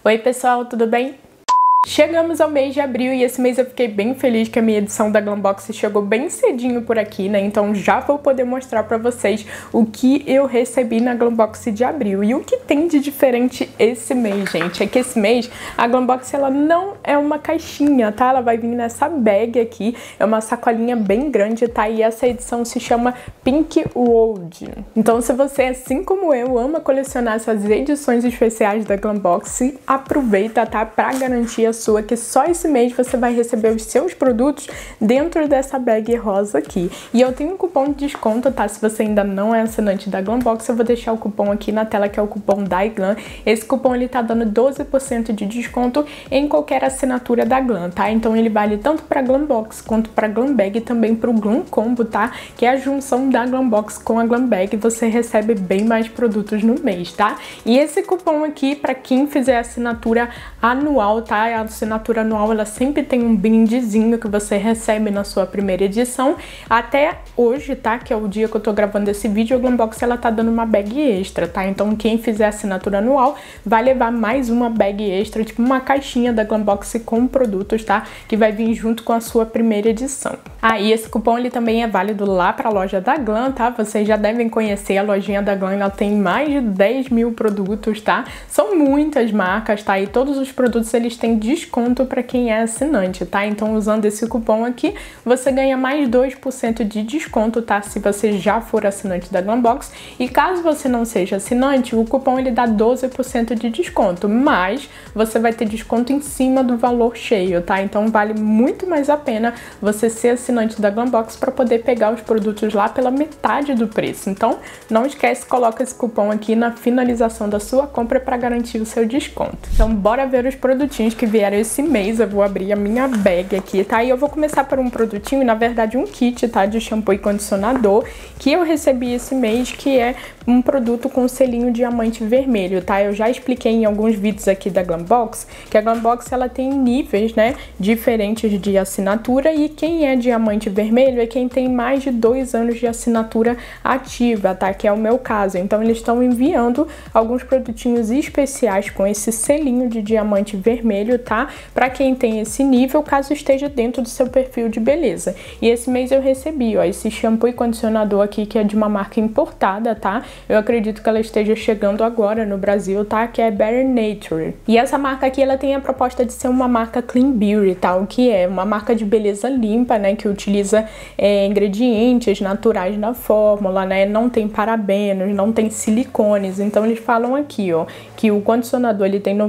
Oi pessoal, tudo bem? Chegamos ao mês de abril e esse mês eu fiquei bem feliz que a minha edição da Glambox chegou bem cedinho por aqui, né? Então já vou poder mostrar pra vocês o que eu recebi na Glambox de abril. E o que tem de diferente esse mês, gente, é que esse mês a Glambox ela não é uma caixinha, tá? Ela vai vir nessa bag aqui, é uma sacolinha bem grande, tá? E essa edição se chama Pink World. Então se você, assim como eu, ama colecionar essas edições especiais da Glambox, aproveita, tá? Pra garantir sua, que só esse mês você vai receber os seus produtos dentro dessa bag rosa aqui. E eu tenho um cupom de desconto, tá? Se você ainda não é assinante da Glambox, eu vou deixar o cupom aqui na tela, que é o cupom DAIGLAM. Esse cupom ele tá dando 12% de desconto em qualquer assinatura da Glam, tá? Então ele vale tanto para Glambox quanto para Glambag e também para o Glam Combo, tá? Que é a junção da Glambox com a Glambag, você recebe bem mais produtos no mês, tá? E esse cupom aqui, para quem fizer assinatura anual, tá? A assinatura anual ela sempre tem um brindezinho que você recebe na sua primeira edição. Até hoje, tá? Que é o dia que eu tô gravando esse vídeo, a Glambox ela tá dando uma bag extra, tá? Então quem fizer assinatura anual vai levar mais uma bag extra, tipo uma caixinha da Glambox com produtos, tá? Que vai vir junto com a sua primeira edição. E esse cupom ele também é válido lá pra loja da Glam, tá? Vocês já devem conhecer a lojinha da Glam, ela tem mais de 10 mil produtos, tá? São muitas marcas, tá? E todos os produtos eles têm desconto para quem é assinante, tá? Então usando esse cupom aqui, você ganha mais 2% de desconto, tá? Se você já for assinante da Glambox. E caso você não seja assinante, o cupom ele dá 12% de desconto, mas você vai ter desconto em cima do valor cheio, tá? Então vale muito mais a pena você ser assinante da Glambox para poder pegar os produtos lá pela metade do preço. Então não esquece, coloca esse cupom aqui na finalização da sua compra para garantir o seu desconto. Então bora ver os produtinhos que vieram esse mês. Eu vou abrir a minha bag aqui, tá? E eu vou começar por um produtinho, na verdade um kit, tá? De shampoo e condicionador que eu recebi esse mês, que é um produto com selinho diamante vermelho, tá? Eu já expliquei em alguns vídeos aqui da Glambox que a Glambox ela tem níveis, né, diferentes de assinatura, e quem é diamante vermelho é quem tem mais de 2 anos de assinatura ativa, tá? Que é o meu caso. Então eles estão enviando alguns produtinhos especiais com esse selinho de diamante vermelho, tá? Para quem tem esse nível, caso esteja dentro do seu perfil de beleza. E esse mês eu recebi, ó, esse shampoo e condicionador aqui, que é de uma marca importada, tá? Eu acredito que ela esteja chegando agora no Brasil, tá? Que é Better Nature. E essa marca aqui, ela tem a proposta de ser uma marca Clean Beauty, tá? O que é uma marca de beleza limpa, né? Que utiliza ingredientes naturais na fórmula, né? Não tem parabenos, não tem silicones. Então eles falam aqui, ó, que o condicionador ele tem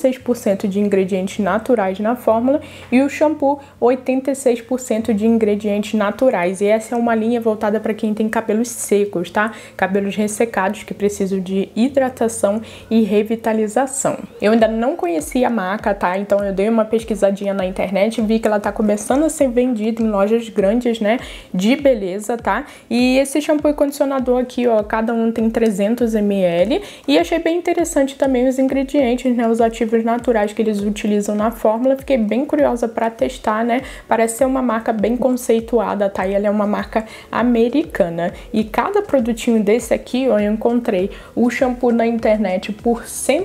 96% de ingredientes naturais na fórmula e o shampoo 86% de ingredientes naturais. E essa é uma linha voltada para quem tem cabelos secos, tá? Cabelos ressecados que precisam de hidratação e revitalização. Eu ainda não conhecia a marca, tá? Então eu dei uma pesquisadinha na internet e vi que ela tá começando a ser vendida em lojas grandes, né? De beleza, tá? E esse shampoo e condicionador aqui, ó, cada um tem 300 ml e achei bem interessante também os ingredientes, né? Os ativos naturais que eles utilizam na fórmula. Fiquei bem curiosa para testar, né? Parece ser uma marca bem conceituada, tá? E ela é uma marca americana. E cada produtinho desse aqui, ó, eu encontrei o shampoo na internet por R$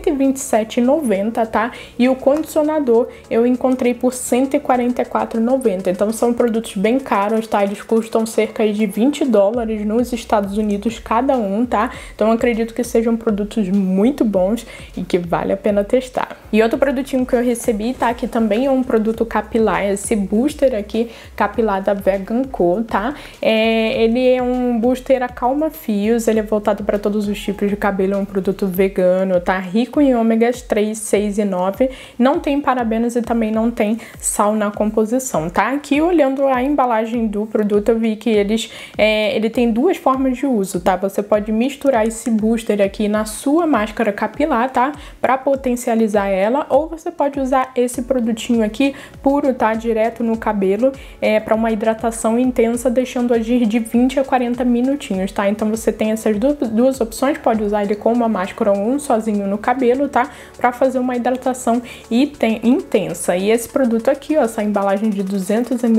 127,90, tá? E o condicionador eu encontrei por R$ 144,90. Então são produtos bem caros, tá? Eles custam cerca de $20 nos Estados Unidos cada um, tá? Então eu acredito que sejam produtos muito bons e que vale a pena testar. E outro produtinho que eu recebi, tá? Que também é um produto capilar, esse booster aqui, capilar da Vegan Co, tá? Ele é um booster acalma fios, ele é voltado para todos os tipos de cabelo, é um produto vegano, tá? Rico em ômegas 3, 6 e 9, não tem parabenos e também não tem sal na composição, tá? Aqui olhando a embalagem do produto, eu vi que ele tem duas formas de uso, tá? Você pode misturar esse booster aqui na sua máscara capilar, tá? Para potencializar ela, ou você pode usar esse produtinho aqui puro, tá? Direto no cabelo, para uma hidratação intensa, deixando agir de 20 a 40 minutinhos, tá? Então você tem essas duas opções, pode usar ele com uma máscara ou um sozinho no cabelo, tá? Para fazer uma hidratação intensa. E esse produto aqui, ó, essa embalagem de 200 ml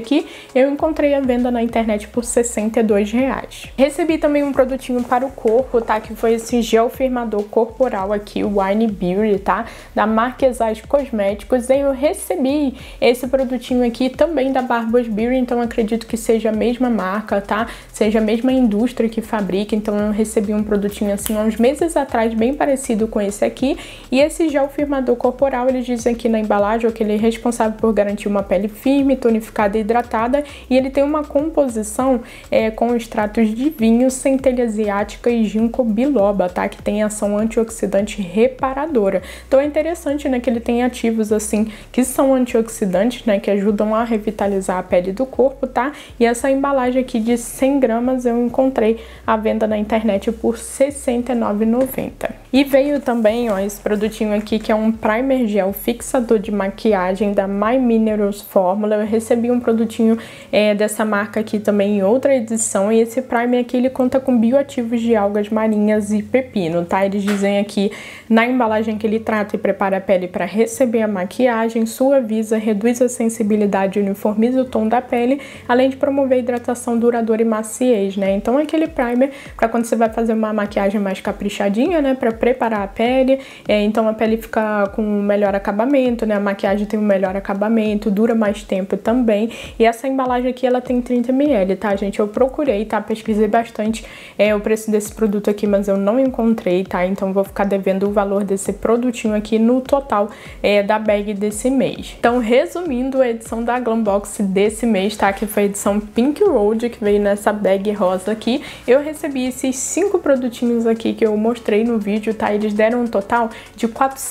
aqui, eu encontrei a venda na internet por R$62. Recebi também um produtinho para o corpo, tá? Que foi esse gel firmador corporal aqui, o Wine Beauty, tá? Da marca Exais Cosméticos. Eu recebi esse produtinho aqui também da Barbos Beauty, então acredito que seja a mesma marca, tá? Seja a mesma indústria que fabrica, então eu recebi um produtinho assim há uns meses atrás, bem parecido com esse aqui. E esse gel firmador corporal, eles dizem aqui na embalagem que ele é responsável por garantir uma pele firme, tonificada e hidratada, e ele tem uma composição com extratos de vinho, centelha asiática e ginkgo biloba, tá? Que tem ação antioxidante reparadora. Então é interessante, né, que ele tem ativos assim que são antioxidantes, né, que ajudam a revitalizar a pele do corpo, tá? E essa embalagem aqui de 100 gramas eu encontrei à venda na internet por R$69,90. E veio também, ó, esse produtinho aqui que é um primer gel fixador de maquiagem da My Minerals Fórmula. Eu recebi um produtinho dessa marca aqui também em outra edição, e esse primer aqui ele conta com bioativos de algas marinhas e pepino, tá? Eles dizem aqui na embalagem que ele trata e prepara a pele para receber a maquiagem, suaviza, reduz a sensibilidade e uniformiza o tom da pele, além de promover hidratação duradoura e maciez, né? Então aquele primer para quando você vai fazer uma maquiagem mais caprichadinha, né, para preparar a pele, então a pele fica com um melhor acabamento, né? A maquiagem tem um melhor acabamento, dura mais tempo também. E essa embalagem aqui ela tem 30 ml, tá, gente? Eu procurei, tá? Pesquisei bastante o preço desse produto aqui, mas eu não encontrei, tá? Então vou ficar devendo o valor desse produtinho aqui no total da bag desse mês. Então, resumindo, a edição da Glambox desse mês, tá? Que foi a edição Pink Road, que veio nessa bag rosa aqui. Eu recebi esses 5 produtinhos aqui que eu mostrei no vídeo, tá? Eles deram um total de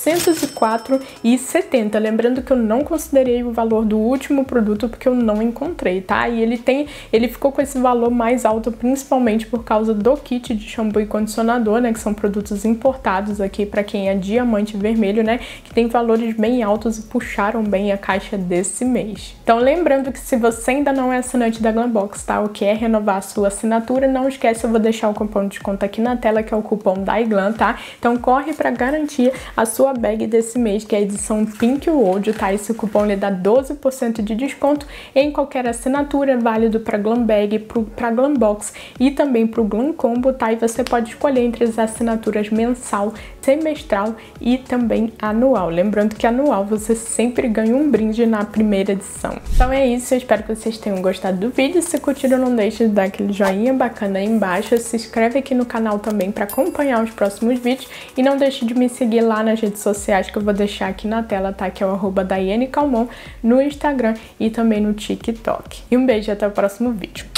R$404,70. Lembrando que eu não considerei o valor do último produto porque eu não encontrei, tá? E ele ficou com esse valor mais alto principalmente por causa do kit de shampoo e condicionador, né? Que são produtos importados aqui para quem é diamante vermelho, né? Que tem valores bem altos e puxaram bem a caixa desse mês. Então, lembrando que se você ainda não é assinante da Glambox, tá? Ou quer renovar a sua assinatura, não esquece, eu vou deixar o cupom de desconto aqui na tela, que é o cupom DAIGLAM, tá? Então corre para garantir a sua bag desse mês, que é a edição Pink Road, tá? Esse cupom lhe dá 12% de desconto em qualquer assinatura, válido para Glam Bag, para Glambox e também para o Glam Combo, tá? E você pode escolher entre as assinaturas mensal, semestral e também anual. Lembrando que anual você sempre ganha um brinde na primeira edição. Então é isso, eu espero que vocês tenham gostado do vídeo. Se curtiram, não deixe de dar aquele joinha bacana aí embaixo. Se inscreve aqui no canal também para acompanhar os próximos vídeos. E não deixe de me seguir lá nas redes sociais que eu vou deixar aqui na tela, tá? Que é o @DaianeCalmon no Instagram e também no TikTok. E um beijo, até o próximo vídeo.